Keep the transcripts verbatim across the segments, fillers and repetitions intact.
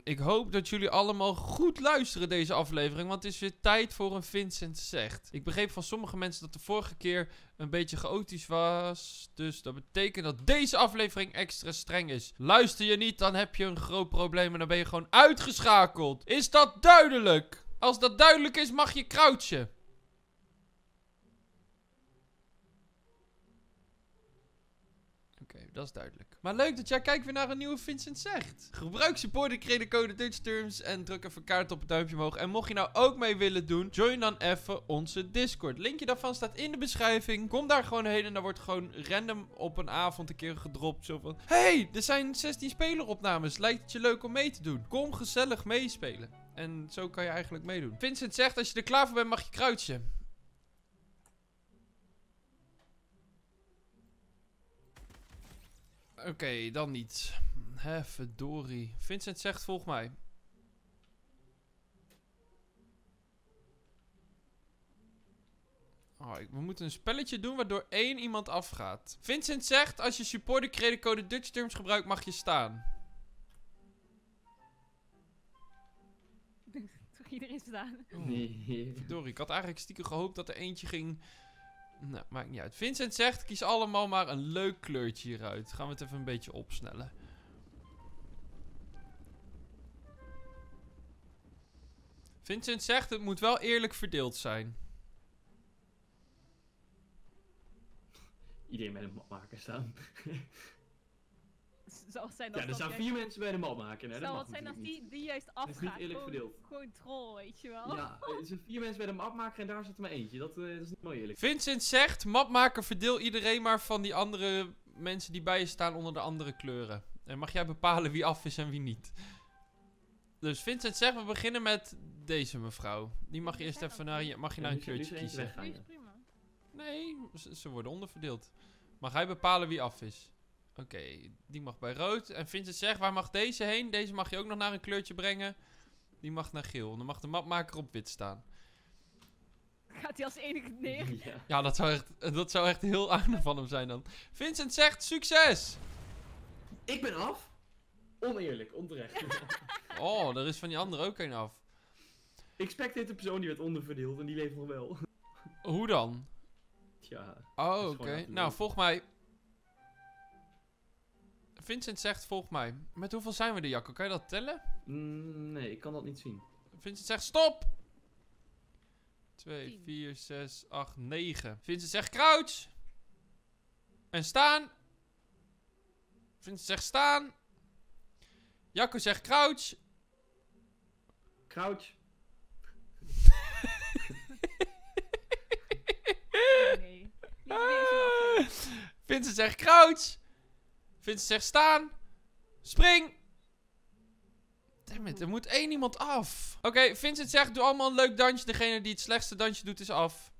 Ik hoop dat jullie allemaal goed luisteren deze aflevering, want het is weer tijd voor een Vincent Zegt. Ik begreep van sommige mensen dat de vorige keer een beetje chaotisch was, dus dat betekent dat deze aflevering extra streng is. Luister je niet, dan heb je een groot probleem en dan ben je gewoon uitgeschakeld. Is dat duidelijk? Als dat duidelijk is, mag je crouchen. Oké, okay, dat is duidelijk. Maar leuk dat jij kijkt weer naar een nieuwe Vincent Zegt. Gebruik supporter creditcode Dutch Terms en druk even kaart op het duimpje omhoog. En mocht je nou ook mee willen doen, join dan even onze Discord. Linkje daarvan staat in de beschrijving. Kom daar gewoon heen en dan wordt gewoon random op een avond een keer gedropt. Zo van, hey, er zijn zestien speleropnames. Lijkt het je leuk om mee te doen? Kom gezellig meespelen. En zo kan je eigenlijk meedoen. Vincent Zegt, als je er klaar voor bent, mag je crouchen. Oké, okay, dan niet. Hè, verdorie. Vincent Zegt, volg mij. Oh, we moeten een spelletje doen waardoor één iemand afgaat. Vincent Zegt, als je supporter creditcode Dutch Terms gebruikt, mag je staan. Toch iedereen staan? Oh, nee. Verdorie, ik had eigenlijk stiekem gehoopt dat er eentje ging... Nou, maakt niet uit. Vincent Zegt, kies allemaal maar een leuk kleurtje hieruit. Gaan we het even een beetje opsnellen. Vincent Zegt, het moet wel eerlijk verdeeld zijn. Iedereen bij de mapmaker staan. Zal het zijn ja, er staan vier mensen bij de mapmaker. Hè? Zal het zijn als die, die juist afgaat? Dat is niet eerlijk gewoon, verdeeld. Gewoon troll, weet je wel. Ja, er zijn vier mensen bij de mapmaker en daar zit er maar eentje. Dat, uh, dat is niet mooi eerlijk. Vincent Zegt, mapmaker, verdeel iedereen maar van die andere mensen die bij je staan onder de andere kleuren. En mag jij bepalen wie af is en wie niet. Dus Vincent Zegt, we beginnen met deze mevrouw. Die mag je eerst even naar, mag je naar een kleurtje kiezen. Nee, is prima. Nee, ze, ze worden onderverdeeld. Mag hij bepalen wie af is? Oké, okay, die mag bij rood. En Vincent Zegt, waar mag deze heen? Deze mag je ook nog naar een kleurtje brengen. Die mag naar geel. Dan mag de mapmaker op wit staan. Gaat hij als enige neer? Ja, ja dat, zou echt, dat zou echt heel aardig van hem zijn dan. Vincent Zegt, succes! Ik ben af? Oneerlijk, onterecht. Oh, er is van die andere ook een af. Ik spectate de persoon die werd onderverdeeld en die leeft nog wel. Hoe dan? Tja. Oh, oké. Okay. Nou, volg mij. Vincent Zegt, volg mij. Met hoeveel zijn we er, Jacco? Kan je dat tellen? Mm, nee, ik kan dat niet zien. Vincent Zegt, stop! twee, vier, zes, acht, negen. Vincent Zegt, crouch! En staan! Vincent Zegt, staan! Jacco zegt, crouch! Crouch! Nee. Ah. Vincent zegt, crouch! Vincent zegt, staan! Spring! Dammit, er moet één iemand af. Oké, okay, Vincent zegt, doe allemaal een leuk dansje. Degene die het slechtste dansje doet, is af.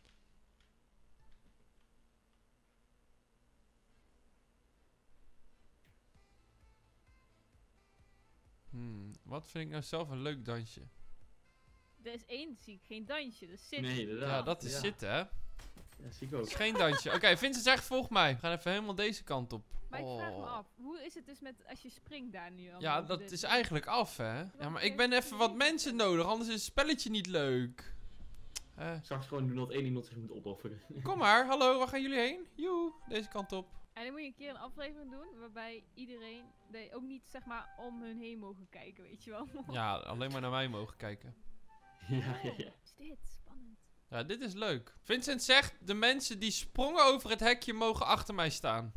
Hmm, wat vind ik nou zelf een leuk dansje? Er is één, zie ik, geen dansje, dat is zitten. Nee, inderdaad. Ja, dat is ja. zitten, hè? Ja, zie ik ook. Dat is geen dansje. Oké, okay, Vincent zegt, volg mij. We gaan even helemaal deze kant op. Maar ik vraag me Oh. af, hoe is het dus met als je springt daar nu? Ja, dat is eigenlijk af, hè? Ja, maar ik ben even wat mensen nodig, anders is het spelletje niet leuk. Uh. Straks gewoon doen dat één iemand zich moet opofferen. Kom maar, hallo, waar gaan jullie heen? Joe, deze kant op. En dan moet je een keer een aflevering doen waarbij iedereen de, ook niet zeg maar om hun heen mogen kijken, weet je wel. Ja, alleen maar naar mij mogen kijken. Ja, ja, ja. Wat is dit? Spannend. Ja, dit is leuk. Vincent zegt, de mensen die sprongen over het hekje mogen achter mij staan.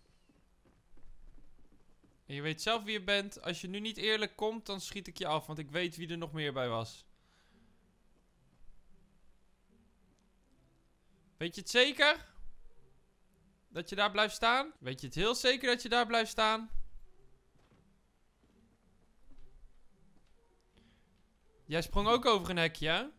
En je weet zelf wie je bent. Als je nu niet eerlijk komt, dan schiet ik je af, want ik weet wie er nog meer bij was. Weet je het zeker? Dat je daar blijft staan? Weet je het heel zeker dat je daar blijft staan? Jij sprong ook over een hekje, hè?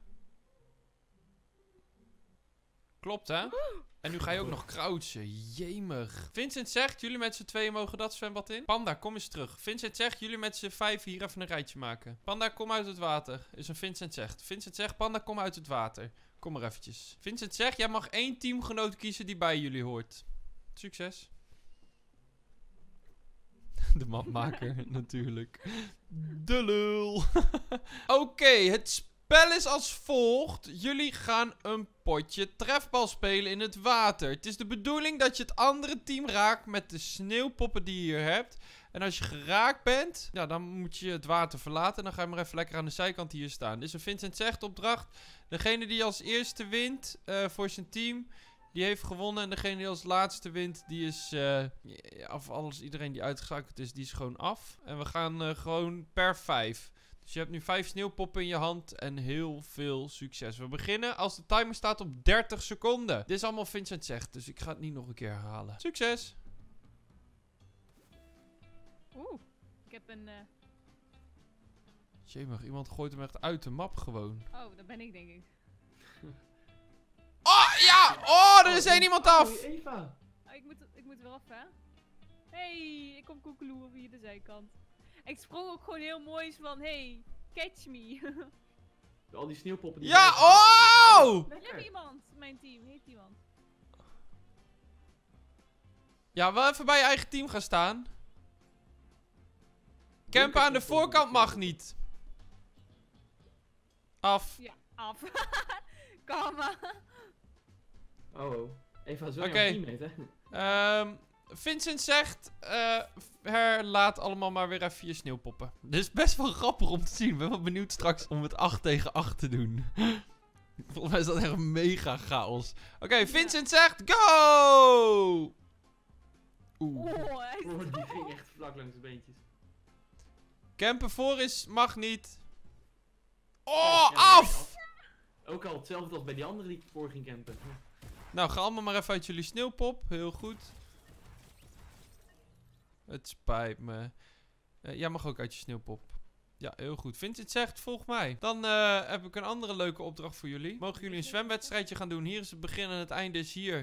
Klopt, hè? En nu ga je ook nog crouchen. Jemig. Vincent zegt, jullie met z'n tweeën mogen dat zwembad in. Panda, kom eens terug. Vincent zegt, jullie met z'n vijf hier even een rijtje maken. Panda, kom uit het water. Is een Vincent zegt. Vincent zegt, Panda, kom uit het water. Kom maar eventjes. Vincent zegt, jij mag één teamgenoot kiezen die bij jullie hoort. Succes. De mapmaker, natuurlijk. De lul. Oké, het spel is als volgt. Jullie gaan een potje trefbal spelen in het water. Het is de bedoeling dat je het andere team raakt met de sneeuwpoppen die je hier hebt. En als je geraakt bent, ja, dan moet je het water verlaten. En dan ga je maar even lekker aan de zijkant hier staan. Dit is een Vincent Zegt opdracht. Degene die als eerste wint uh, voor zijn team, die heeft gewonnen. En degene die als laatste wint, die is, uh, of alles, iedereen die uitgeschakeld is, die is gewoon af. En we gaan uh, gewoon per vijf. Dus je hebt nu vijf sneeuwpoppen in je hand en heel veel succes. We beginnen als de timer staat op dertig seconden. Dit is allemaal Vincent Zegt, dus ik ga het niet nog een keer herhalen. Succes! Oeh, ik heb een... Uh... Jemig, iemand gooit hem echt uit de map gewoon. Oh, dat ben ik denk ik. Oh, ja! Oh, er is één iemand af! Oh, Eva. Oh, ik, moet, ik moet weer af, hè? Hey, ik kom koekeloeren via de zijkant. Ik sprong ook gewoon heel mooi van, hey, catch me. Al die sneeuwpoppen die... Ja, oh! Heeft iemand, mijn team, heeft iemand. Ja, wel even bij je eigen team gaan staan. Campen aan de voorkant mag niet. Af. Ja, af. Karma. Oh, oh. Eva is wel Oké. jouw teammate, hè? Um, Vincent Zegt, uh, herlaat allemaal maar weer even je sneeuwpoppen. Dit is best wel grappig om te zien. Ik ben wel benieuwd straks om het acht tegen acht te doen. Volgens mij is dat echt mega chaos. Oké, okay, Vincent Zegt, go! Oeh. Oh, hij is Oh, die ging echt vlak langs de beentjes. Campen voor is, mag niet. Oh, Ja, af! Ook al hetzelfde als bij die andere die ik voor ging campen. Nou, ga allemaal maar even uit jullie sneeuwpop. Heel goed. Het spijt me. Uh, jij mag ook uit je sneeuwpop. Ja, heel goed. Vincent Zegt, volg mij. Dan uh, heb ik een andere leuke opdracht voor jullie. Mogen jullie een zwemwedstrijdje gaan doen? Hier is het begin en het einde is hier.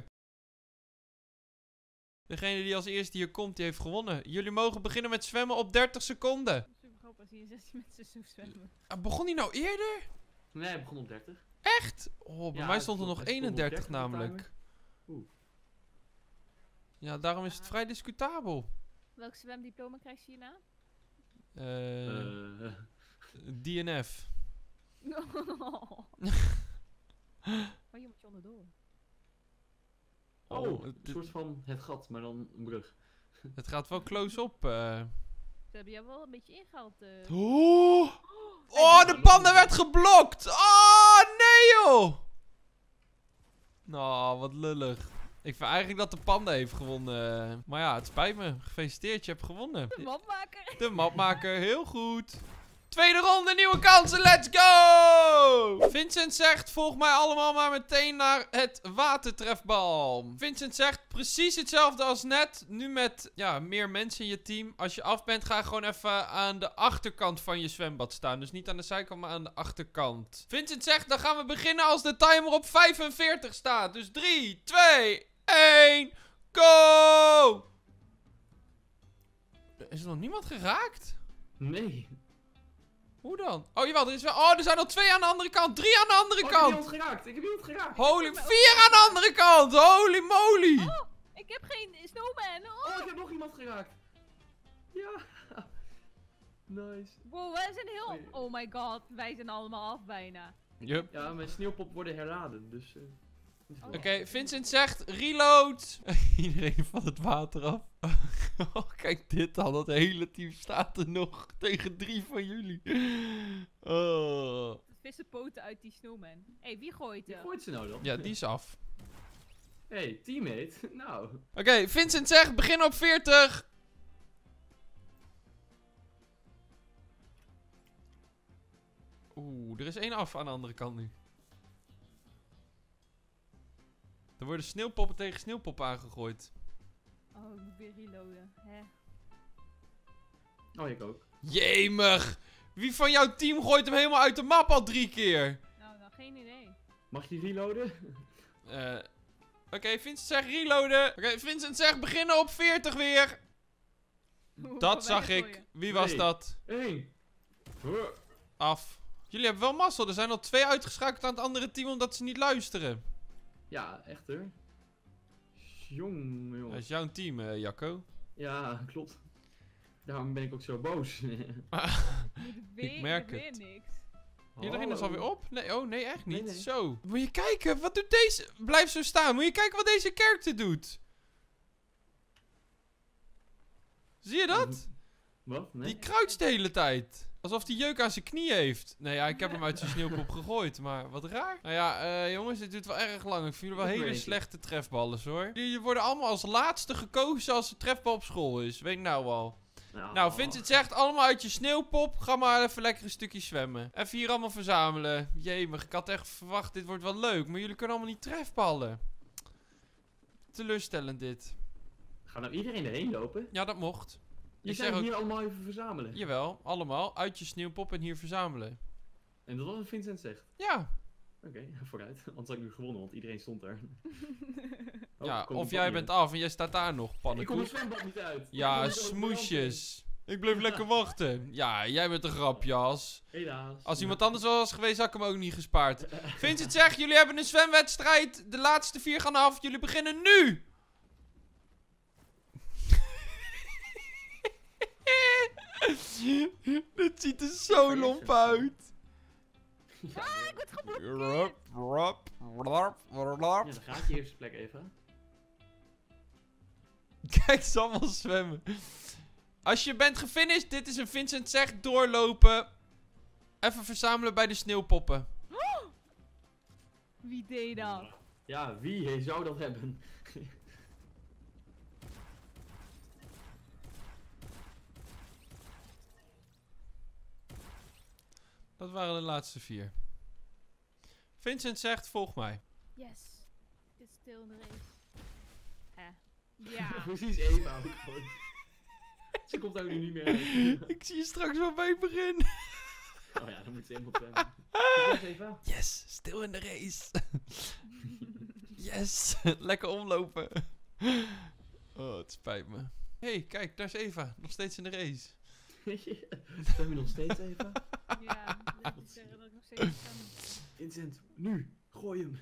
Degene die als eerste hier komt, die heeft gewonnen. Jullie mogen beginnen met zwemmen op dertig seconden. super grappig als hier zestien mensen zo zwemmen. Uh, begon die nou eerder? Nee, hij begon op dertig. Echt? Oh, bij Ja, mij stond er het nog stond op eenendertig dertig op de namelijk. Oeh. Ja, daarom is het vrij discutabel. Welk zwemdiploma krijg je hierna? Uh, Uh, D N F. Oh, je moet je onderdoor. oh, het, een soort van het gat, maar dan een brug. het gaat wel close op. Uh. Ze hebben jou wel een beetje ingehaald. Uh. Oh! Oh, de panda werd geblokt! Oh, nee joh! Nou, wat lullig. Ik vind eigenlijk dat de panda heeft gewonnen. Maar ja, het spijt me. Gefeliciteerd, je hebt gewonnen. De mapmaker. De mapmaker, heel goed. Tweede ronde, nieuwe kansen, let's go! Vincent Zegt, volg mij allemaal maar meteen naar het watertrefbal. Vincent Zegt, precies hetzelfde als net. Nu met, ja, meer mensen in je team. Als je af bent, ga gewoon even aan de achterkant van je zwembad staan. Dus niet aan de zijkant, maar aan de achterkant. Vincent Zegt, dan gaan we beginnen als de timer op vijfenveertig staat. Dus drie, twee, één, go! Is er nog niemand geraakt? Nee. Hoe dan? Oh, jawel, er is wel... Oh, er zijn al twee aan de andere kant. Drie aan de andere Oh, ik heb kant. iemand geraakt. Ik heb iemand geraakt. Holy... Vier aan de andere kant. Holy moly. Oh, ik heb geen snowman. Oh. Oh, ik heb nog iemand geraakt. Ja. Nice. Wow, wij zijn heel... Oei. Oh my god, wij zijn allemaal af bijna. Yup. Ja, mijn sneeuwpop worden herladen, dus... Uh, Oké, okay, Vincent Zegt reload. Iedereen van het water af. Oh, kijk dit al. Dat hele team staat er nog tegen drie van jullie. Oh. Vissen poten uit die snowman. Hé, hey, wie gooit Wie er? gooit ze nou dan? Ja, die is af. Hey, teammate. Nou. Oké, okay, Vincent Zegt begin op veertig. Oeh, er is één af aan de andere kant nu. Er worden sneeuwpoppen tegen sneeuwpoppen aangegooid. Oh, ik moet weer reloaden. Hè? Oh, ik ook. Jemig! Wie van jouw team gooit hem helemaal uit de map al drie keer? Nou, nou, geen idee. Mag je die reloaden? Uh, Oké, okay, Vincent zegt reloaden. Oké, okay, Vincent zegt beginnen op veertig weer. Hoe Dat kan zag wij ik. gooien? Wie was Nee. dat? Eén. Huh. Af. Jullie hebben wel mazzel. Er zijn al twee uitgeschakeld aan het andere team omdat ze niet luisteren. Ja, echt hoor. Jong, Dat jongen. is jouw team, uh, Jacco. Ja, klopt. Daarom ben ik ook zo boos. Moet weer, merk weer het. niks. Iedereen is alweer op? Nee, oh nee, echt niet. Nee, nee. Zo. Moet je kijken, wat doet deze... Blijf zo staan. Moet je kijken wat deze character doet. Zie je dat? Wat? Nee? Die croucht de hele tijd. Alsof hij jeuk aan zijn knie heeft. Nee, ja, ik heb hem uit zijn sneeuwpop gegooid, maar wat raar. Nou ja, eh, jongens, dit duurt wel erg lang. Ik vind jullie wel Ik hele weet het. slechte trefballen, hoor. Jullie worden allemaal als laatste gekozen als de trefbal op school is. Weet ik nou al. Nou, Nou, Vincent zegt allemaal uit je sneeuwpop. Ga maar even lekker een stukje zwemmen. Even hier allemaal verzamelen. Jemig, ik had echt verwacht, dit wordt wel leuk. Maar jullie kunnen allemaal niet trefballen. Teleurstellend dit. Gaat nou iedereen erheen lopen? Ja, dat mocht. Je Ik zijn zeg ook, hier allemaal even verzamelen. jawel, allemaal. Uit je sneeuwpop en hier verzamelen. En dat is wat Vincent zegt. Ja, Oké, vooruit. Anders had ik nu gewonnen, want iedereen stond er. Oh, ja, kom of een jij pakje. bent af en jij staat daar nog, Ik kom het pannenkoek. zwembad niet uit. Ja, Ik kom zo smoesjes. Ik bleef lekker wachten. Ja, jij bent een grapjas. Helaas. Als iemand anders was geweest, had ik hem ook niet gespaard. Vincent zegt, jullie hebben een zwemwedstrijd. De laatste vier gaan af. Jullie beginnen nu. Dit ziet er zo lomp uit. Ah, ik word geblokkeerd. Rup, rup, rup, rup. Ja, dan gaat je eerste plek even. Kijk, ze allemaal zwemmen. Als je bent gefinished, dit is een Vincent zegt doorlopen. Even verzamelen bij de sneeuwpoppen. Wie deed dat? Ja, wie hij zou dat hebben? Dat waren de laatste vier. Vincent zegt, volg mij. Yes. Dit is stil in de race. Hè. Ja. Precies Eva ook gewoon. Ze komt ook nu niet meer uit. Ik zie je straks wel bij het begin. Oh ja, dan moet ze helemaal zwemmen. Succes, Eva. Yes, stil in de race. Yes, lekker omlopen. Oh, het spijt me. Hé, hey, kijk, daar is Eva. Nog steeds in de race. Zwem je nog steeds, Eva? Ja, dat moet zeggen dat ik nog steeds kan. Vincent, nu! Gooi hem!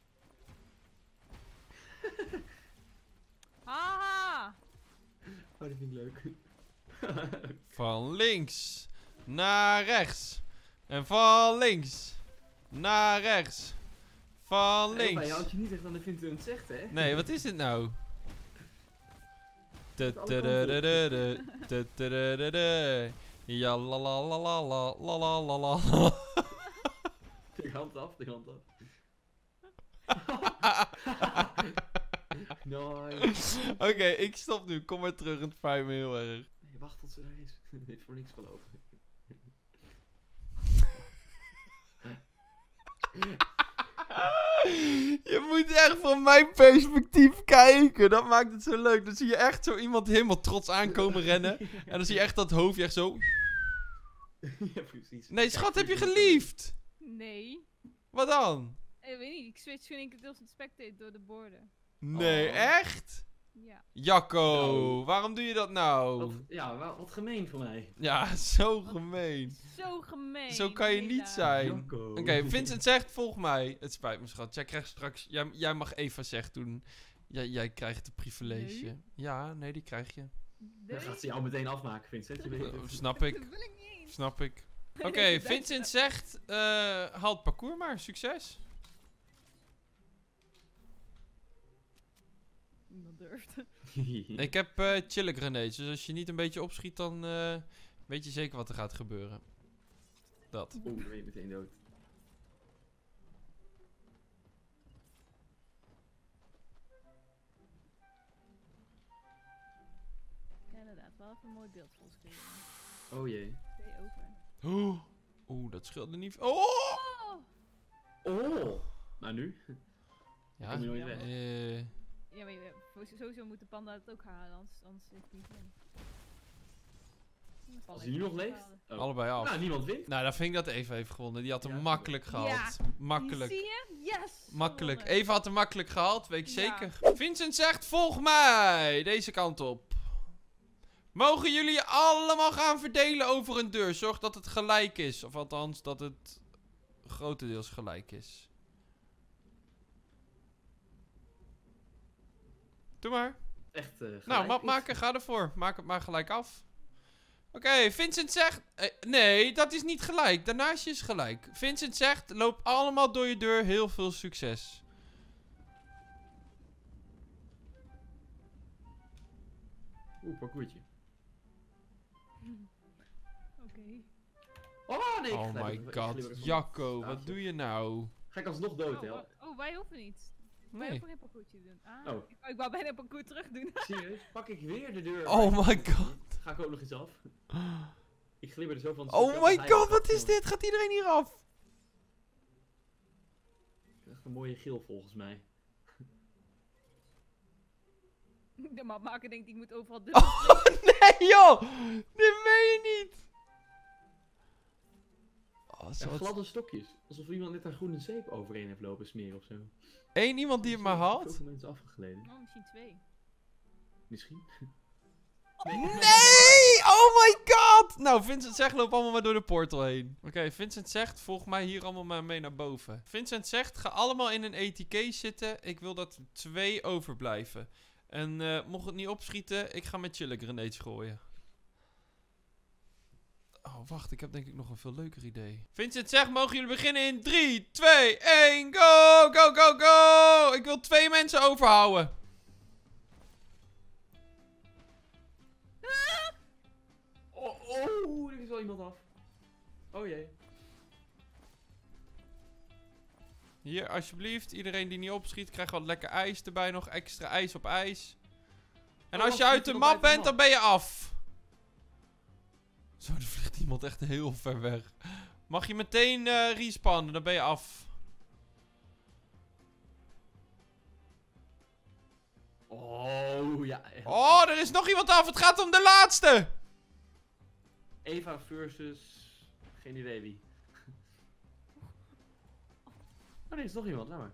Haha! Oh, dat vind ik leuk. Van links naar rechts. En van links naar rechts. Van Eva, links. je houdt je niet echt aan de Vincent zegt, hè? Nee, wat is dit nou? alle kanten op. Tududududu, tududududu. Ja, la la la la la la la la la. De hand af, de hand af. Nice. Oké, ik stop nu. Kom maar terug. Het spijt me heel erg. Nee, wacht tot ze daar is. Dit voor niks geloven. Je moet echt van mijn perspectief kijken. Dat maakt het zo leuk. Dan zie je echt zo iemand helemaal trots aankomen rennen. En dan zie je echt dat hoofdje echt zo... Ja, precies. Nee, Kijk, schat, heb je Vincent. geliefd? Nee. Wat dan? Ik weet niet, ik switch gewoon één keer deels het spectate door de borden. Nee, Oh. echt? Ja. Jacco, Nou. waarom doe je dat nou? Wat, ja, wa- wat gemeen van mij. Ja, zo gemeen. Zo gemeen. Zo kan je niet Hela. zijn. Jacco. Oké, Vincent zegt, volg mij. Het spijt me, schat. Jij krijgt straks... Jij, jij mag Eva zeggen doen. Jij, jij krijgt het privilege. Nee. Ja, nee, die krijg je. Dan gaat ze jou meteen afmaken, Vincent. Je weet Oh, het. snap ik. Dat wil ik niet eens. Snap ik. Oké, Vincent zegt, eh haal het parcours maar. Succes. Niemand durft. Ik heb eh chillen grenades, dus als je niet een beetje opschiet, dan eh, weet je zeker wat er gaat gebeuren. Dat. Oeh, dan ben je meteen dood. Ja, inderdaad, wel even een mooi beeld volschreven. Oh jee. Twee over. Oeh, Oeh, dat scheelde niet. Oh! Oh! Oh! Nou nu? Ja, Kom je nooit weg. eh, Ja, maar je, sowieso moet de panda het ook halen, anders, anders zit het niet in. Als hij nu nog leeft? Oh. allebei af. Nou, niemand wint. Nou, dan vind ik dat Eva heeft gewonnen. Die had hem Ja. makkelijk gehaald. Ja. Makkelijk. Zie je? Yes! Makkelijk. Gewonnen. Eva had hem makkelijk gehaald, weet ik Ja. zeker. Vincent zegt, volg mij. Deze kant op. Mogen jullie allemaal gaan verdelen over een deur? Zorg dat het gelijk is. Of althans, dat het grotendeels gelijk is. Doe maar. Echt, eh Nou, gelijk map is. maken, ga ervoor. Maak het maar gelijk af. Oké, Vincent zegt... eh, nee, dat is niet gelijk. Daarnaast is gelijk. Vincent zegt, loop allemaal door je deur. Heel veel succes. Oeh, parcoursje. Oké. Oh nee, ik Oh glibber- my ik glibber god. van- Jacco, Ah, wat zo. doe je nou? Ga ik alsnog dood, Oh, hè? wa- oh, wij hoeven niet. Wij Nee. hoeven geen parcoursje te doen. Ah, Oh. ik, ik wou bijna een parcours terug doen. Serieus? Pak ik weer de deur. Oh waar my ik- god. Ga ik ook nog eens af. Ik glibber er zo van. Oh my god, wat is dit? Gaat iedereen hier af? Echt een mooie geel volgens mij. De mapmaker denkt, ik moet overal de... Oh nee joh! Dit meen je niet! Oh, Ja, zo gladde stokjes. Alsof iemand net daar groene zeep overheen heeft lopen smeren of zo. Eén iemand die het maar had? Zoveel mensen afgegleden. Oh, misschien twee. Misschien. Nee! Oh my god! Nou, Vincent zegt, loop allemaal maar door de portal heen. Oké, Vincent zegt, volg mij hier allemaal maar mee naar boven. Vincent zegt, ga allemaal in een A T K zitten. Ik wil dat er twee overblijven. En eh, mocht het niet opschieten, ik ga met chille grenades gooien. Oh, wacht, ik heb denk ik nog een veel leuker idee. Vincent zegt, mogen jullie beginnen in drie, twee, één, go! Go, go, go! Ik wil twee mensen overhouden. Oh, oh, er is wel iemand af. Oh jee. Hier, alsjeblieft. Iedereen die niet opschiet, krijgt wat lekker ijs erbij. Nog extra ijs op ijs. En Oh, als je wacht, uit de zit er nog map buiten bent, de dan ben je af. Zo, er vliegt iemand echt heel ver weg. Mag je meteen eh respawnen, dan ben je af. Oh ja. echt. Oh, er is nog iemand af. Het gaat om de laatste. Eva versus. Geen idee wie. Oh nee, er is nog iemand, laat maar.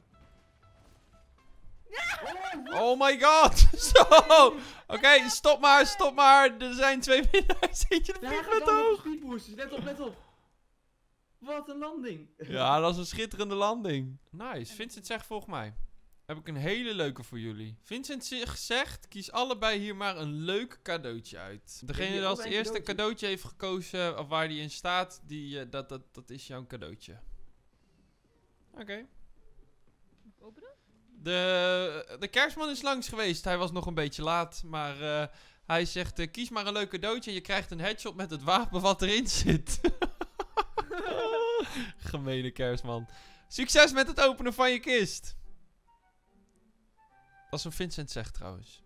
Oh, Oh my god. Zo. Oké, stop maar, stop maar. Er zijn twee winnaars. Eentje daar vliegt gaat met dan hoog. de speedboosters. Let op, let op. Wat een landing. Ja, dat is een schitterende landing. Nice. Vincent zegt volgens mij. Heb ik een hele leuke voor jullie. Vincent zich zegt, kies allebei hier maar een leuk cadeautje uit. Degene je die als allebei een eerste cadeautje? cadeautje heeft gekozen, of waar die in staat, die, eh, dat, dat, dat is jouw cadeautje. Oké. Mag ik openen? De, de kerstman is langs geweest. Hij was nog een beetje laat, maar eh, hij zegt, eh, kies maar een leuk cadeautje en je krijgt een headshot met het wapen wat erin zit. Gemene kerstman. Succes met het openen van je kist. Dat is wat Vincent zegt trouwens.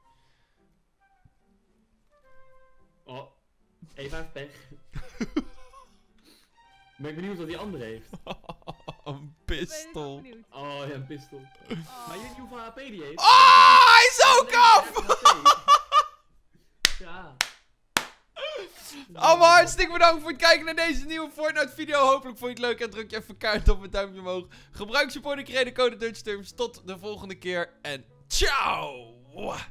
Oh, Eva heeft pech. Ben ik benieuwd wat die andere heeft. Een Ik ben heel pistool. benieuwd. Oh ja, een pistool. Oh. Maar je weet niet hoeveel H P die heeft. Oh, hij is ook af! Ja. Allemaal hartstikke bedankt voor het kijken naar deze nieuwe Fortnite video. Hopelijk vond je het leuk en druk je even kaart op het duimpje omhoog. Gebruik supporter code Dutch Terms. Tot de volgende keer en ciao!